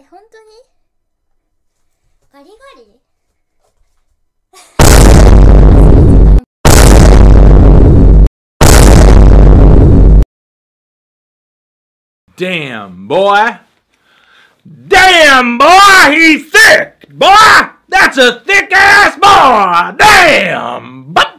本当にガリガリ Damn, boy. Damn, boy, he's thick. Boy, that's a thick ass boy. Damn.